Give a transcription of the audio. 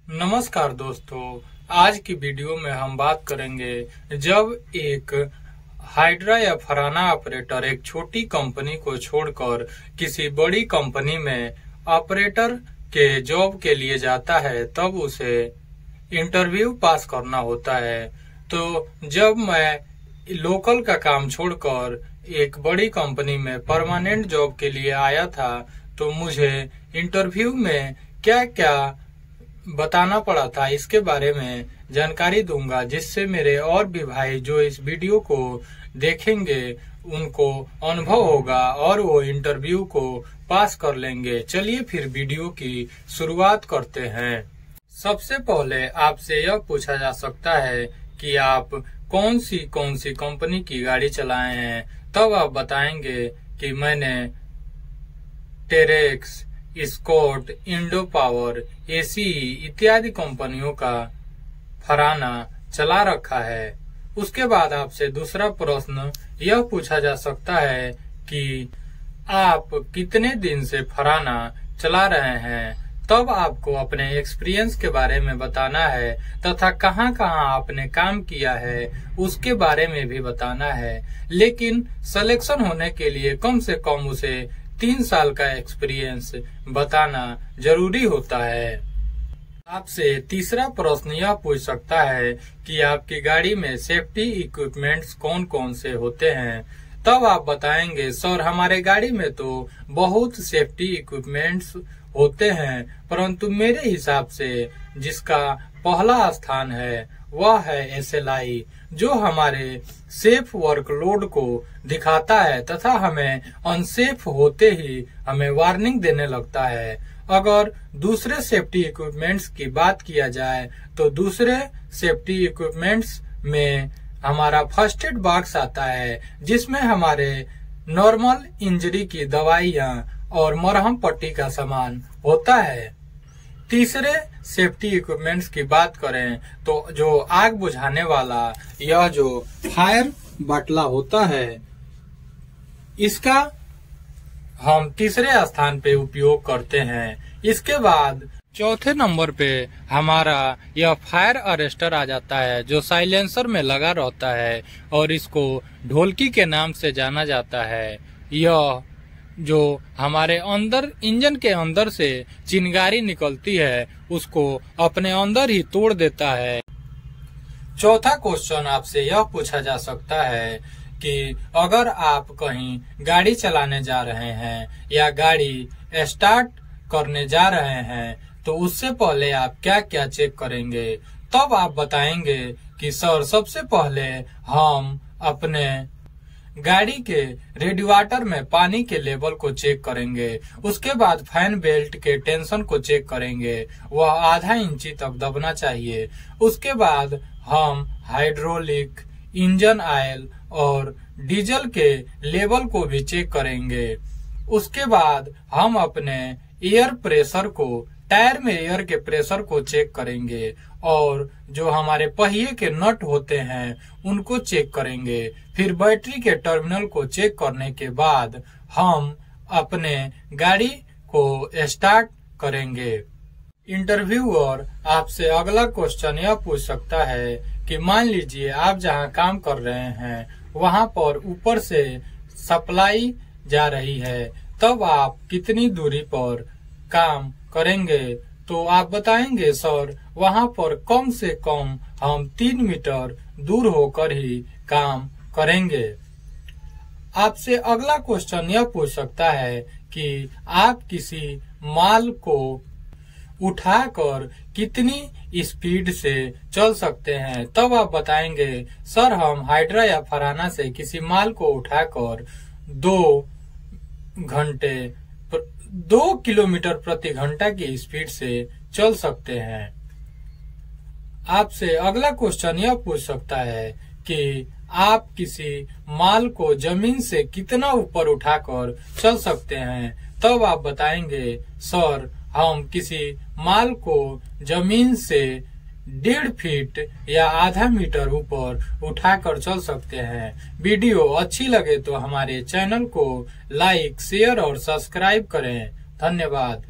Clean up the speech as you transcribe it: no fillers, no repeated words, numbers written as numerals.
नमस्कार दोस्तों, आज की वीडियो में हम बात करेंगे जब एक हाइड्रा या फराना ऑपरेटर एक छोटी कंपनी को छोड़कर किसी बड़ी कंपनी में ऑपरेटर के जॉब के लिए जाता है तब उसे इंटरव्यू पास करना होता है। तो जब मैं लोकल का काम छोड़कर एक बड़ी कंपनी में परमानेंट जॉब के लिए आया था तो मुझे इंटरव्यू में क्या क्या बताना पड़ा था इसके बारे में जानकारी दूंगा, जिससे मेरे और भी भाई जो इस वीडियो को देखेंगे उनको अनुभव होगा और वो इंटरव्यू को पास कर लेंगे। चलिए फिर वीडियो की शुरुआत करते हैं। सबसे पहले आपसे यह पूछा जा सकता है कि आप कौन सी कंपनी की गाड़ी चलाए हैं। तब आप बताएंगे कि मैंने Terex, Scott, Indo Power, ACE इत्यादि कंपनियों का फराना चला रखा है। उसके बाद आपसे दूसरा प्रश्न यह पूछा जा सकता है कि आप कितने दिन से फराना चला रहे हैं। तब आपको अपने एक्सपीरियंस के बारे में बताना है तथा कहां कहां आपने काम किया है उसके बारे में भी बताना है। लेकिन सिलेक्शन होने के लिए कम से कम उसे 3 साल का एक्सपीरियंस बताना जरूरी होता है। आपसे तीसरा प्रश्न यह पूछ सकता है कि आपकी गाड़ी में सेफ्टी इक्विपमेंट्स कौन कौन से होते हैं। तब आप बताएंगे सर हमारे गाड़ी में तो बहुत सेफ्टी इक्विपमेंट्स होते हैं, परंतु मेरे हिसाब से जिसका पहला स्थान है वह है SLI, जो हमारे सेफ वर्कलोड को दिखाता है तथा हमें अनसेफ होते ही हमें वार्निंग देने लगता है। अगर दूसरे सेफ्टी इक्विपमेंट्स की बात किया जाए तो दूसरे सेफ्टी इक्विपमेंट्स में हमारा फर्स्ट एड बॉक्स आता है, जिसमें हमारे नॉर्मल इंजरी की दवाइयां और मरहम पट्टी का सामान होता है। तीसरे सेफ्टी इक्विपमेंट्स की बात करें तो जो आग बुझाने वाला यह जो फायर बाटला होता है इसका हम तीसरे स्थान पे उपयोग करते हैं। इसके बाद चौथे नंबर पे हमारा यह फायर अरेस्टर आ जाता है, जो साइलेंसर में लगा रहता है और इसको ढोलकी के नाम से जाना जाता है। यह जो हमारे अंदर इंजन के अंदर से चिंगारी निकलती है उसको अपने अंदर ही तोड़ देता है। चौथा क्वेश्चन आपसे यह पूछा जा सकता है कि अगर आप कहीं गाड़ी चलाने जा रहे हैं या गाड़ी स्टार्ट करने जा रहे हैं तो उससे पहले आप क्या क्या चेक करेंगे। तब आप बताएंगे कि सर सबसे पहले हम अपने गाड़ी के रेडिएटर में पानी के लेवल को चेक करेंगे। उसके बाद फैन बेल्ट के टेंशन को चेक करेंगे, वह आधा इंची तक दबना चाहिए। उसके बाद हम हाइड्रोलिक, इंजन ऑयल और डीजल के लेवल को भी चेक करेंगे। उसके बाद हम अपने एयर प्रेशर को, टायर में एयर के प्रेशर को चेक करेंगे और जो हमारे पहिए के नट होते हैं उनको चेक करेंगे। फिर बैटरी के टर्मिनल को चेक करने के बाद हम अपने गाड़ी को स्टार्ट करेंगे। इंटरव्यूअर आपसे अगला क्वेश्चन यह पूछ सकता है कि मान लीजिए आप जहां काम कर रहे हैं वहां पर ऊपर से सप्लाई जा रही है, तब आप कितनी दूरी पर काम करेंगे। तो आप बताएंगे सर वहां पर कम से कम हम 3 मीटर दूर होकर ही काम करेंगे। आपसे अगला क्वेश्चन यह पूछ सकता है कि आप किसी माल को उठाकर कितनी स्पीड से चल सकते हैं। तब आप बताएंगे सर हम हाइड्रा या फराना से किसी माल को उठाकर 2 किलोमीटर प्रति घंटा की स्पीड से चल सकते हैं। आपसे अगला क्वेश्चन यह पूछ सकता है कि आप किसी माल को जमीन से कितना ऊपर उठाकर चल सकते हैं। तब आप बताएंगे सर हम किसी माल को जमीन से 1.5 फीट या आधा मीटर ऊपर उठाकर चल सकते हैं। वीडियो अच्छी लगे तो हमारे चैनल को लाइक, शेयर और सब्सक्राइब करें। धन्यवाद।